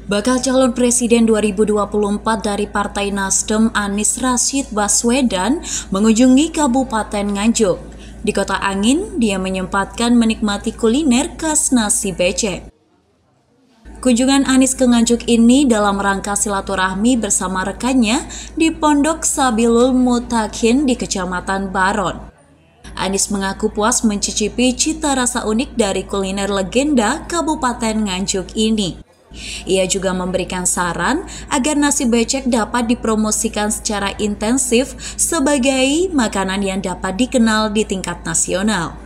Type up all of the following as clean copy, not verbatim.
Bakal calon presiden 2024 dari Partai Nasdem Anies Rashid Baswedan mengunjungi Kabupaten Nganjuk. Di Kota Angin, dia menyempatkan menikmati kuliner khas nasi becek. Kunjungan Anies ke Nganjuk ini dalam rangka silaturahmi bersama rekannya di Pondok Sabilul Mutakin di Kecamatan Baron. Anies mengaku puas mencicipi cita rasa unik dari kuliner legenda Kabupaten Nganjuk ini. Ia juga memberikan saran agar nasi becek dapat dipromosikan secara intensif sebagai makanan yang dapat dikenal di tingkat nasional.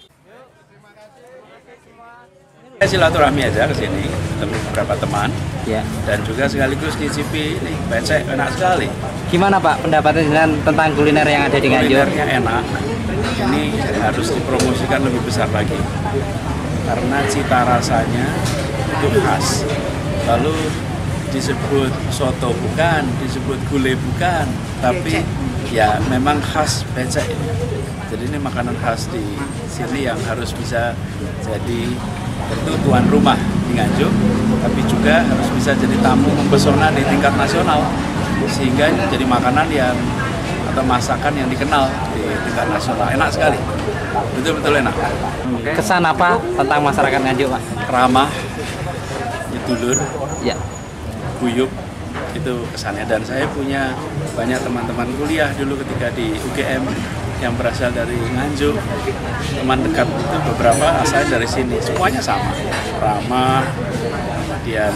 Silaturahmi aja ke sini, ketemu beberapa teman, ya, dan juga sekaligus nyicipi ini becek enak sekali. Gimana Pak pendapatnya tentang kuliner yang ada di Nganjuk? Kulinernya enak, ini harus dipromosikan lebih besar lagi, karena cita rasanya itu khas. Lalu disebut soto bukan, disebut gulai bukan, tapi ya memang khas becek ini. Jadi ini makanan khas di sini yang harus bisa jadi tentu tuan rumah di Nganjuk, tapi juga harus bisa jadi tamu mempesona di tingkat nasional, sehingga jadi makanan yang atau masakan yang dikenal di tingkat nasional. Enak sekali, betul-betul enak. Kesan apa tentang masyarakat Nganjuk, Pak? Ramah, dulur, ya, guyup, itu kesannya. Dan saya punya banyak teman-teman kuliah dulu ketika di UGM yang berasal dari Nganjuk, teman dekat itu beberapa asal dari sini, semuanya sama, ramah, kemudian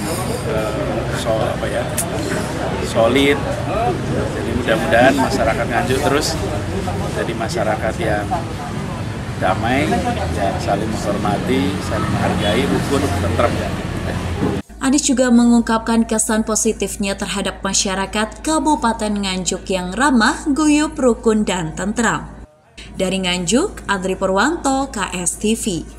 solid. Jadi mudah-mudahan masyarakat Nganjuk terus jadi masyarakat yang damai, yang saling menghormati, saling menghargai, rukun, tentrem. Anies juga mengungkapkan kesan positifnya terhadap masyarakat Kabupaten Nganjuk yang ramah, guyup, rukun, dan tentram. Dari Nganjuk, Andri Purwanto, KS TV.